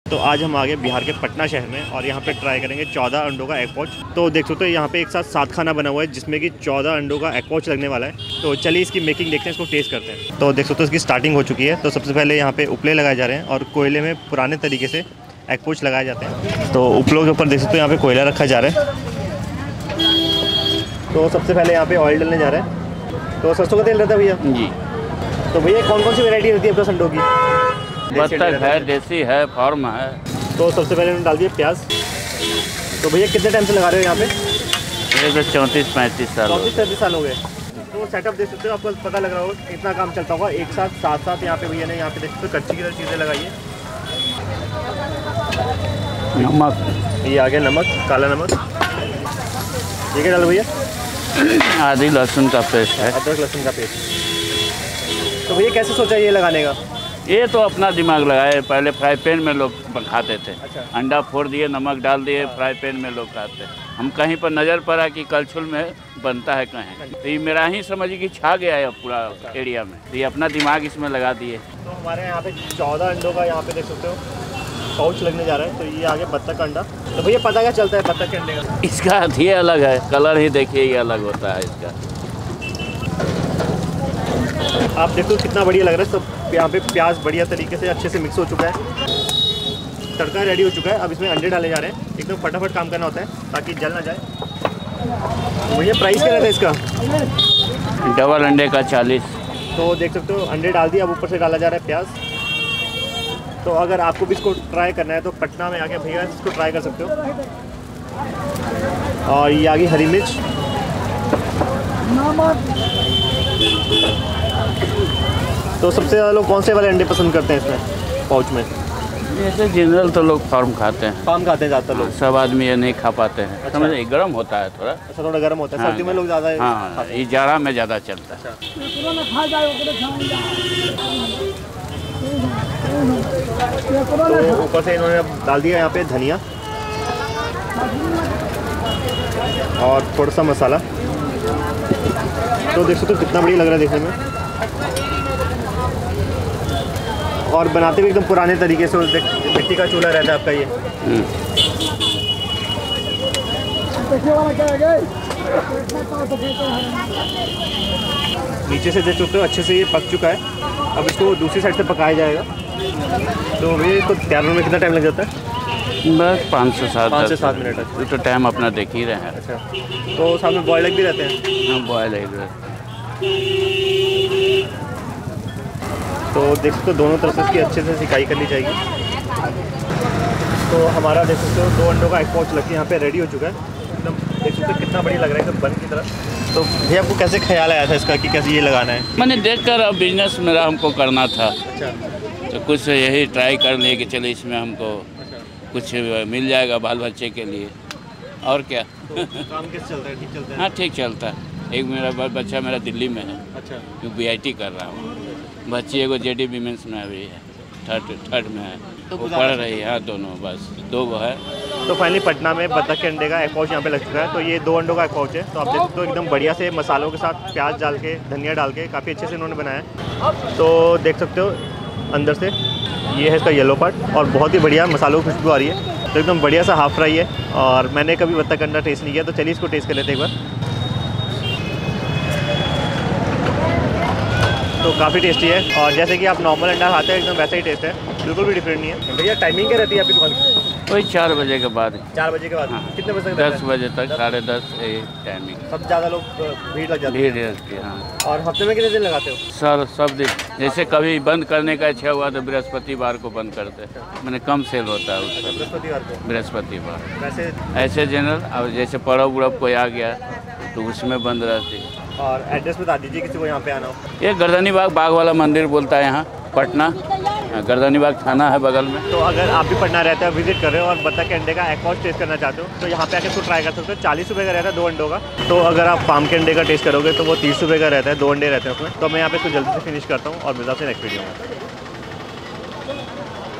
तो आज हम आ गए बिहार के पटना शहर में और यहाँ पे ट्राई करेंगे 14 अंडों का एग पॉच। तो देख सकते हो यहाँ पे एक साथ 7 खाना बना हुआ है जिसमें कि 14 अंडों का एग पॉच लगने वाला है। तो चलिए इसकी मेकिंग देखते हैं, इसको टेस्ट करते हैं। तो देख सकते हो इसकी स्टार्टिंग हो चुकी है। तो सबसे पहले यहाँ पे उपले लगाए जा रहे हैं और कोयले में पुराने तरीके से एग पॉच लगाए जाते हैं। तो उपलों के ऊपर देख सकते हो यहाँ पे कोयला रखा जा रहा है। तो सबसे पहले यहाँ पे ऑयल डलने जा रहा है। तो सरसों का तेल रहता है भैया जी। तो भैया कौन कौन सी वैरायटी होती है आपके अंडों की? बत्तख है, देसी है, फार्म है। तो सबसे पहले उन्होंने डाल दिया प्याज। तो भैया कितने टाइम से लगा रहे हो यहाँ पे? ये तो 34-35 साल 34-35 साल हो गए। तो सेटअप देख सकते हो, आपको पता लग रहा होगा इतना काम चलता होगा एक साथ 7 यहाँ पे भैया ने यहाँ पे देख सकते हो कच्ची की तरह चीज़ें लगाई है। नमक, ये आ गया नमक, काला नमक। ये क्या डाल भैया? आदि लहसुन का पेस्ट है। अदरक लहसुन का पेस्ट। तो भैया कैसे सोचा ये लगाने का? ये तो अपना दिमाग लगाए, पहले फ्राई पैन में लोग खाते थे। अच्छा। अंडा फोड़ दिए, नमक डाल दिए, फ्राई पैन में लोग खाते। हम कहीं पर नज़र पड़ा कि कलछुल में बनता है कहीं, तो ये मेरा ही समझिए कि छा गया है पूरा एरिया में, तो ये अपना दिमाग इसमें लगा दिए। तो हमारे यहाँ पे 14 अंडों का यहाँ पे देख सकते हो पाउच लगने जा रहा है। तो ये आगे बत्तख का अंडा। तो भैया पता क्या चलता है बत्तख के अंडे का? इसका ये अलग है, कलर ही देखिए ये अलग होता है इसका। आप देखो कितना बढ़िया लग रहा है। सब यहाँ पे प्याज बढ़िया तरीके से अच्छे से मिक्स हो चुका है, तड़का रेडी हो चुका है। अब इसमें अंडे डाले जा रहे हैं। एकदम फटाफट काम करना होता है ताकि जल ना जाए। भैया प्राइस क्या रहता है इसका? डबल अंडे का 40। तो देख सकते हो अंडे डाल दिए, अब ऊपर से डाला जा रहा है प्याज। तो अगर आपको भी इसको ट्राई करना है तो पटना में आके भैया इसको ट्राई कर सकते हो। और ये आगे हरी मिर्च, तो सबसे ज़्यादा लोग कौन से वाले अंडे पसंद करते हैं इसमें पाउच में? जैसे जनरल तो लोग फार्म खाते हैं। फार्म खाते हैं ज़्यादातर लोग। सब आदमी ये नहीं खा पाते हैं। अच्छा। समझ, गर्म होता है थोड़ा। अच्छा, थोड़ा गर्म होता है। हाँ, सर्दी में लोग ज़्यादा हाँ, ये जाड़ा में ज़्यादा चलता है। तो ऊपर से इन्होंने अब डाल दिया यहाँ पे धनिया और थोड़ा सा मसाला। तो देख सकते हो कितना बढ़िया लग रहा है देखने में। और बनाते भी एकदम पुराने तरीके से, मिट्टी का चूल्हा रहता है आपका ये। नीचे से देख सकते हो अच्छे से ये पक चुका है। अब इसको दूसरी साइड से पकाया जाएगा। तो ये इसको तैयार होने में कितना टाइम लग जाता है? बस 5 से 7 मिनट। ये तो टाइम अपना देख ही रहे हैं। अच्छा, तो सामने बॉयल एग भी रहते हैं? हाँ, बॉयल एग। तो देख सकते हो दोनों तरफ से इसकी अच्छे से सिकाई कर ली जाएगी। तो हमारा देख सकते हो 2 अंडों का एग पॉच लग के यहाँ पे रेडी हो चुका है। एकदम देख सकते हो कितना बढ़िया लग रहा है एकदम बन की तरह। तो भैया आपको कैसे ख्याल आया था इसका कि कैसे ये लगाना है? मैंने देखकर अब बिजनेस मेरा हमको करना था, अच्छा। तो कुछ यही ट्राई कर लिए कि चलो इसमें हमको कुछ मिल जाएगा बाल बच्चे के लिए, और क्या। तो काम कैसे चलता है? ठीक चलता है? हाँ, ठीक चलता है। एक मेरा बाल बच्चा मेरा दिल्ली में है। अच्छा। जो BIT कर रहा हूँ। बच्ची एगो JD विमेंस में अभी है, थर्ड में है, तो वो पढ़ रही है। हाँ, दोनों, बस 2 वो है। तो फाइनली पटना में बत्तख के अंडे का एग पॉच यहाँ पे लग चुका है। तो ये 2 अंडों का एग पॉच है। तो आप देख सकते हो एकदम बढ़िया से मसालों के साथ प्याज डाल के, धनिया डाल के काफ़ी अच्छे से इन्होंने बनाया है। तो देख सकते हो अंदर से ये है इसका येलो पार्ट और बहुत ही बढ़िया मसालों की खुशबू आ रही है। तो एकदम बढ़िया सा हाफ फ्राई है और मैंने कभी बत्तख का अंडा टेस्ट नहीं किया, तो चलिए इसको टेस्ट कर लेते हैं एक बार। तो काफ़ी टेस्टी है और जैसे कि आप नॉर्मल अंडा खाते हैं एकदम वैसा ही टेस्ट है, बिल्कुल भी डिफरेंट नहीं है। भैया टाइमिंग क्या रहती है आपकी दुकान की? वही 4 बजे के बाद। 4 बजे के बाद? हाँ। कितने बजे तक? 10 बजे तक, 10:30 टाइमिंग। सब ज़्यादा लोग भीड़ लग जाती है। भीड़ रहती है। हाँ। और हफ्ते में कितने दिन लगाते हो? सर, सब दिन। जैसे कभी बंद करने का इच्छा हुआ तो बृहस्पतिवार को बंद करते हैं। मैंने कम सेल होता है उस समय, बृहस्पतिवार को। बृहस्पतिवार। वैसे ऐसे जनरल, अब जैसे पर्व उड़व कोई आ गया तो उसमें बंद रहती है। और एड्रेस बता दीजिए किसी को यहाँ पे आना हो। ये गर्दनी बाग, बाग वाला मंदिर बोलता है यहाँ पटना। गर्दनी बाग थाना है बगल में। तो अगर आप भी पटना रहते हो, विजिट कर रहे हो और बत्तख के अंडे का एग पॉच टेस्ट करना चाहते हो तो यहाँ पे आके इसको ट्राई कर सकते हो। 40 रुपये का रहता है 2 अंडों का। तो अगर आप फार्म के अंडे का टेस्ट करोगे तो वो 30 रुपये का रहता है, 2 अंडे रहते हैं उसमें। तो मैं यहाँ पे इसको जल्दी से फिनिश करता हूँ और मिलता हूँ नेक्स्ट वीडियो में।